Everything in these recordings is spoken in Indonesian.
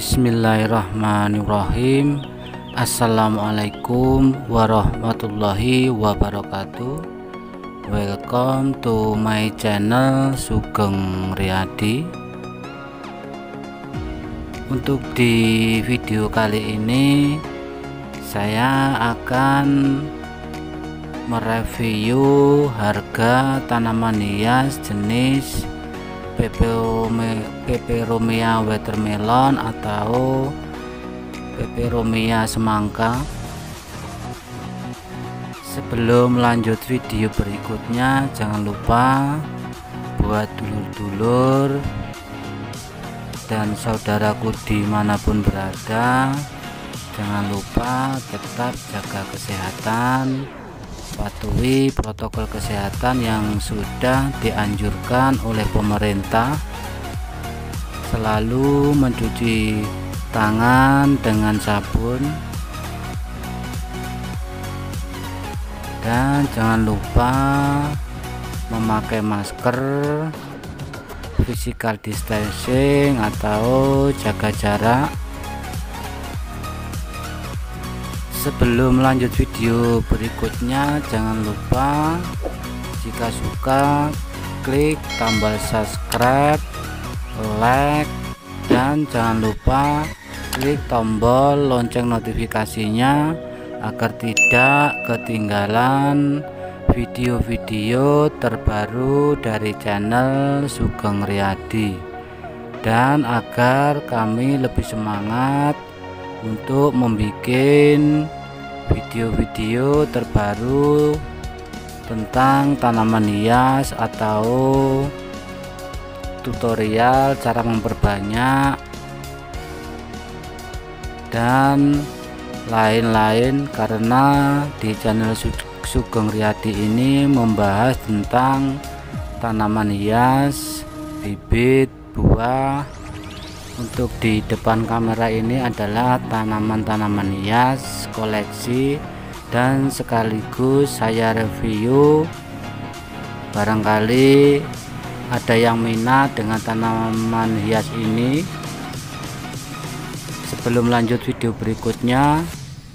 Bismillahirrahmanirrahim. Assalamualaikum warahmatullahi wabarakatuh. Welcome to my channel Sugeng Riyadi. Untuk di video kali ini saya akan mereview harga tanaman hias jenis Peperomia watermelon atau Peperomia semangka. Sebelum lanjut video berikutnya, jangan lupa buat dulur-dulur dan saudaraku dimanapun berada, jangan lupa tetap jaga kesehatan, patuhi protokol kesehatan yang sudah dianjurkan oleh pemerintah, selalu mencuci tangan dengan sabun, dan jangan lupa memakai masker, physical distancing atau jaga jarak. Sebelum lanjut video berikutnya, jangan lupa jika suka klik tombol subscribe, like, dan jangan lupa klik tombol lonceng notifikasinya agar tidak ketinggalan video-video terbaru dari channel Sugeng Riyadi, dan agar kami lebih semangat untuk membuat video-video terbaru tentang tanaman hias atau tutorial cara memperbanyak dan lain-lain, karena di channel Sugeng Riyadi ini membahas tentang tanaman hias, bibit, buah. Untuk di depan kamera ini adalah tanaman-tanaman hias koleksi, dan sekaligus saya review. Barangkali ada yang minat dengan tanaman hias ini. Sebelum lanjut video berikutnya,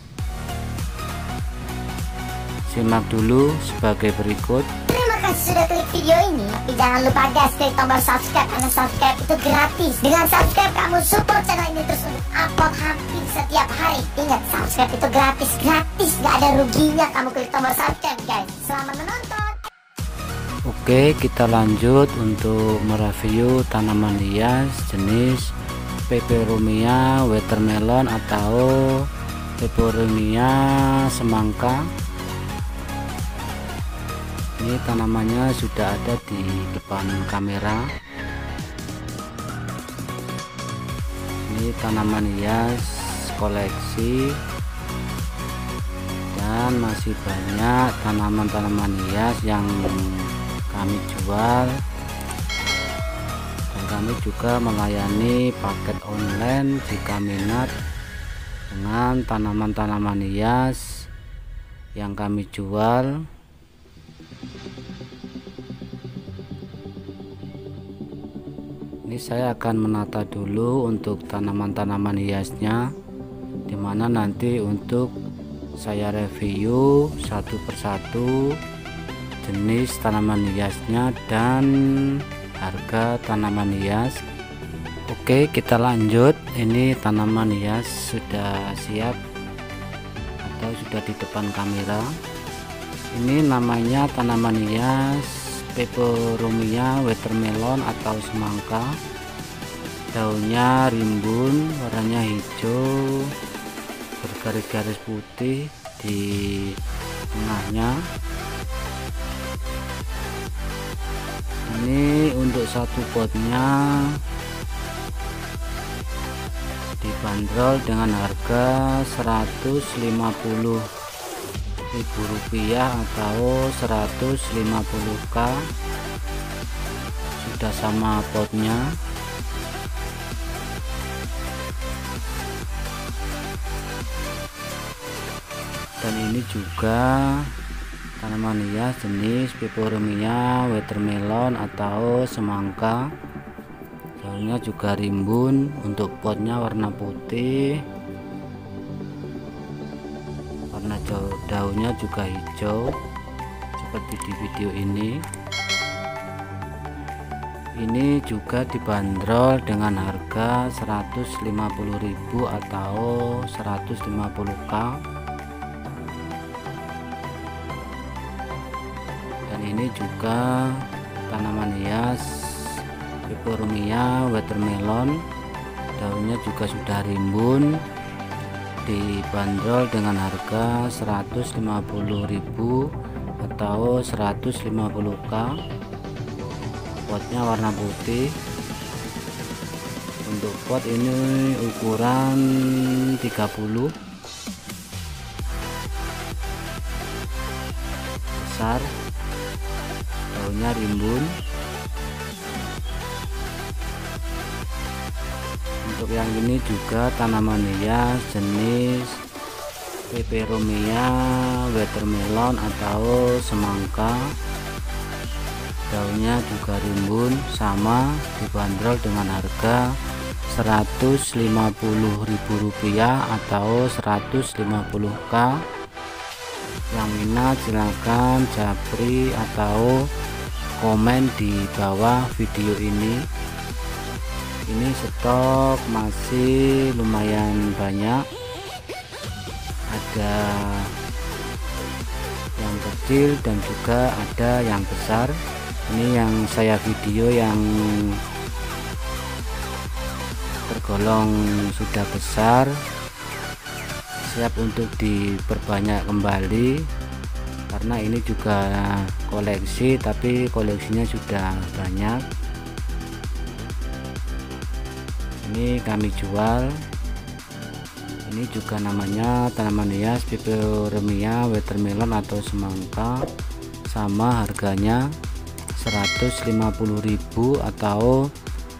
simak dulu sebagai berikut. Terima kasih sudah klik video ini, tapi jangan lupa guys klik tombol subscribe, karena subscribe itu gratis. Dengan subscribe kamu support channel ini terus untuk upload hampir setiap hari. Ingat, subscribe itu gratis, gak ada ruginya kamu klik tombol subscribe guys. Selamat menonton. Oke, kita lanjut untuk mereview tanaman hias jenis Peperomia watermelon atau Peperomia semangka. Ini tanamannya sudah ada di depan kamera. Ini tanaman hias koleksi, dan masih banyak tanaman-tanaman hias yang kami jual, dan kami juga melayani paket online jika minat dengan tanaman-tanaman hias yang kami jual. Ini saya akan menata dulu untuk tanaman-tanaman hiasnya, dimana nanti untuk saya review satu persatu jenis tanaman hiasnya dan harga tanaman hias. Oke, kita lanjut. Ini tanaman hias sudah siap atau sudah di depan kamera. Ini namanya tanaman hias Peperomia watermelon atau semangka. Daunnya rimbun, warnanya hijau bergaris-garis putih di tengahnya. Ini untuk satu potnya dibanderol dengan harga Rp150.000 atau 150.000 sudah sama potnya. Dan ini juga tanaman hias jenis Peperomia watermelon atau semangka. daunnya juga rimbun. Untuk potnya warna putih, warna daunnya juga hijau seperti di video ini. Ini juga dibanderol dengan harga 150.000 atau 150k. Dan ini juga tanaman hias Peperomia watermelon, daunnya juga sudah rimbun, dibanderol dengan harga 150.000 atau 150k. Potnya warna putih. Untuk pot ini ukuran 30, besar, daunnya rimbun. Untuk yang ini juga tanaman hias jenis Peperomia watermelon atau semangka, daunnya juga rimbun, sama, dibanderol dengan harga Rp150.000 atau 150k. Yang minat silahkan japri atau komen di bawah video ini. Ini stok masih lumayan banyak, ada yang kecil dan juga ada yang besar. Ini yang saya video yang tergolong sudah besar, siap untuk diperbanyak kembali karena ini juga koleksi, tapi koleksinya sudah banyak. Ini kami jual. Ini juga namanya tanaman hias Peperomia watermelon atau semangka, sama harganya 150.000 atau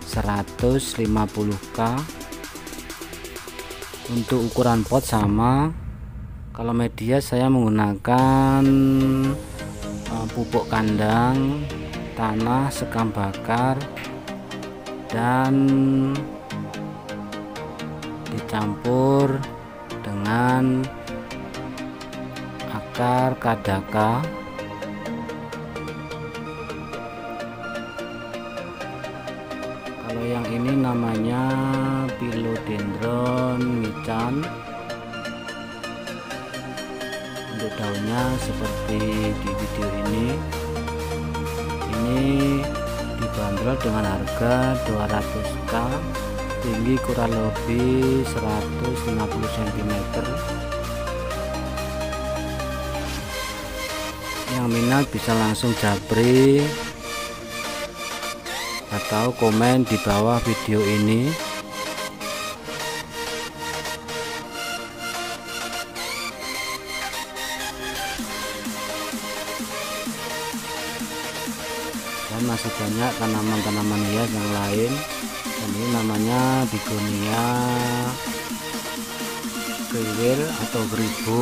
150k. Untuk ukuran pot sama. Kalau media saya menggunakan pupuk kandang, tanah, sekam bakar, dan dicampur dengan akar kadaka. Kalau yang ini namanya Philodendron mican. Untuk daunnya seperti di video ini dibanderol dengan harga 200k, tinggi kurang lebih 150 cm. Yang minat bisa langsung japri atau komen di bawah video ini. Dan masih banyak tanaman-tanaman hias yang lain. Ini namanya Begonia kriwil atau gribo.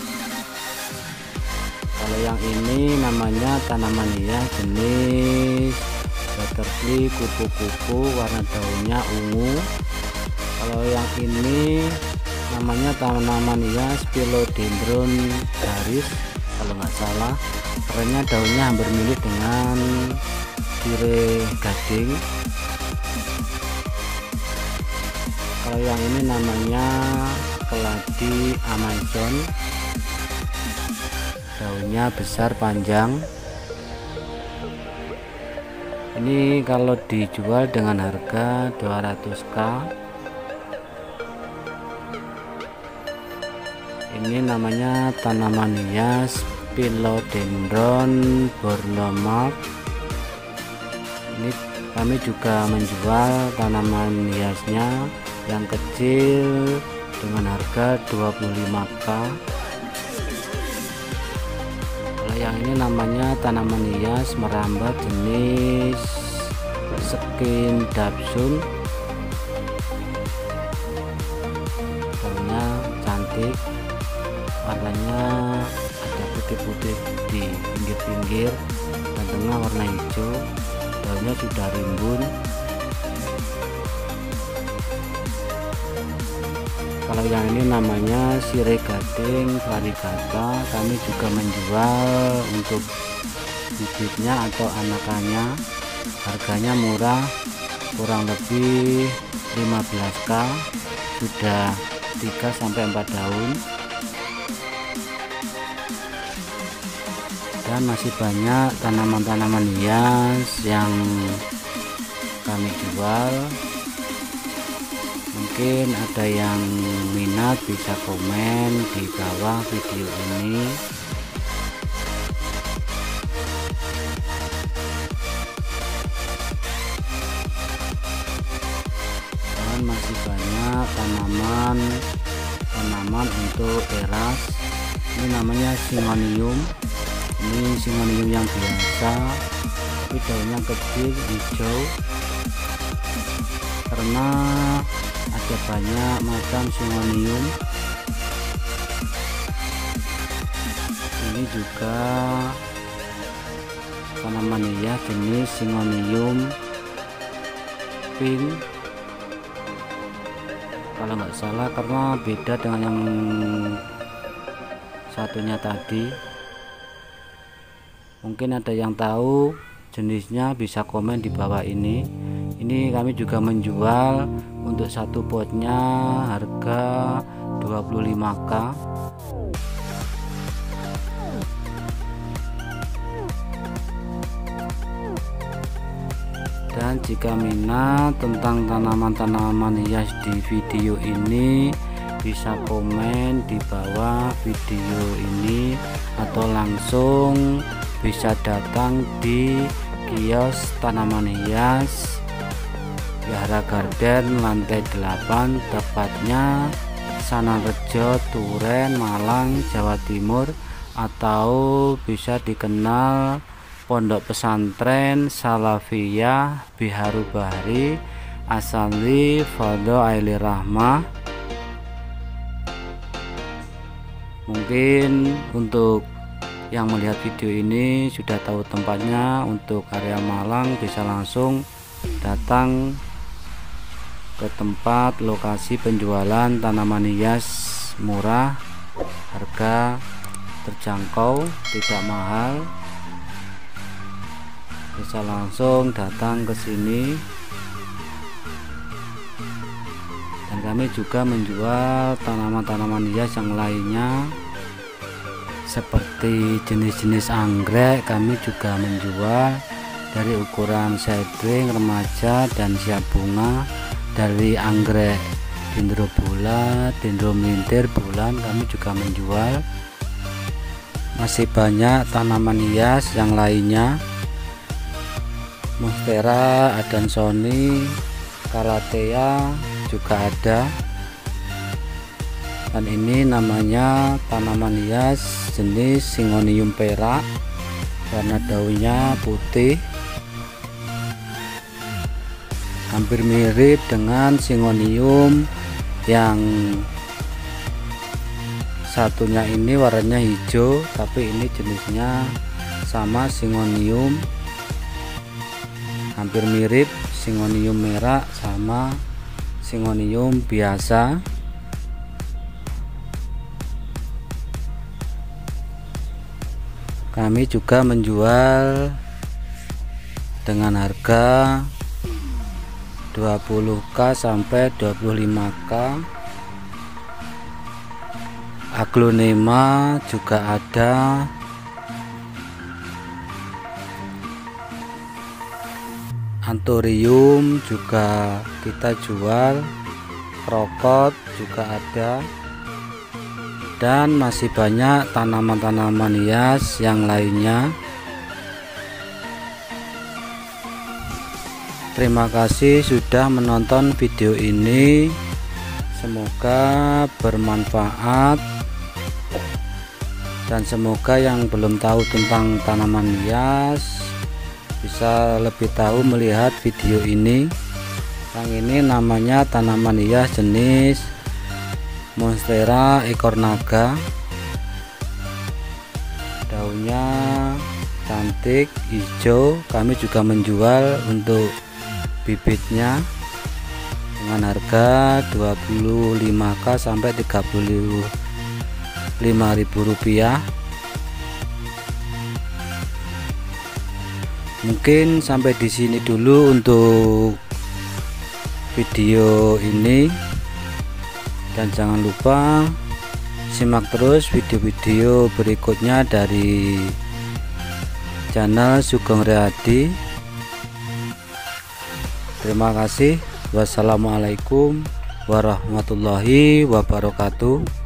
Kalau yang ini namanya tanaman hias jenis butterfly kupu-kupu, warna daunnya ungu. Kalau yang ini namanya tanaman hias Philodendron garis kalau nggak salah, karena daunnya hampir mirip dengan tirai gading. Kalau yang ini namanya keladi Amazon, daunnya besar panjang. Ini kalau dijual dengan harga 200k. Ini namanya tanaman hias Philodendron Borlomark. Ini kami juga menjual tanaman hiasnya yang kecil dengan harga 25k. Kalau yang ini namanya tanaman hias merambat jenis Skin Dabsun, daunnya cantik, warnanya ada putih-putih di pinggir-pinggir dan tengah warna hijau, daunnya sudah rimbun. Kalau yang ini namanya sirih gading variegata, kami juga menjual untuk bibitnya atau anakannya. Harganya murah, kurang lebih 15.000, sudah 3-4 daun. Dan masih banyak tanaman-tanaman hias yang kami jual. Mungkin ada yang minat bisa komen di bawah video ini. Dan masih banyak tanaman untuk teras. Ini namanya Syngonium. Ini Syngonium yang biasa, tapi daunnya kecil hijau. Karena ada banyak macam Syngonium. Ini juga tanaman hias jenis Syngonium pink kalau nggak salah, karena beda dengan yang satunya tadi. Mungkin ada yang tahu jenisnya bisa komen di bawah ini. Ini kami juga menjual untuk satu potnya harga 25.000. Dan jika minat tentang tanaman-tanaman hias di video ini, bisa komen di bawah video ini atau langsung bisa datang di kios tanaman hias Wihara Garden lantai 8, tepatnya Sanarjo, Turen, Malang, Jawa Timur, atau bisa dikenal Pondok Pesantren Salafiyah Biharu Bahri Asali Fadho Aili Rahmah. Mungkin untuk yang melihat video ini sudah tahu tempatnya. Untuk area Malang bisa langsung datang ke tempat lokasi penjualan tanaman hias murah, harga terjangkau, tidak mahal. Bisa langsung datang ke sini. Dan kami juga menjual tanaman-tanaman hias yang lainnya seperti jenis-jenis anggrek. Kami juga menjual dari ukuran seedling, remaja, dan siap bunga. Dari anggrek dendro bulat, dendro melintir bulan kami juga menjual. Masih banyak tanaman hias yang lainnya, Monstera, Adansonii, Calathea juga ada. Dan ini namanya tanaman hias jenis Syngonium perak, warna daunnya putih, hampir mirip dengan Syngonium yang satunya. Ini warnanya hijau, tapi ini jenisnya sama Syngonium, hampir mirip Syngonium merah sama Syngonium biasa. Kami juga menjual dengan harga 20.000 sampai 25.000. Aglonema juga ada. Anthurium juga kita jual. Krokot juga ada. Dan masih banyak tanaman-tanaman hias yang lainnya. Terima kasih sudah menonton video ini. Semoga bermanfaat, dan semoga yang belum tahu tentang tanaman hias bisa lebih tahu melihat video ini. Yang ini namanya tanaman hias jenis Monstera ekor naga. Daunnya cantik hijau. Kami juga menjual untuk bibitnya. dengan harga 25.000 sampai 35.000 rupiah. Mungkin sampai di sini dulu untuk video ini, dan jangan lupa simak terus video-video berikutnya dari channel Sugeng Riyadi. Terima kasih. Wassalamualaikum warahmatullahi wabarakatuh.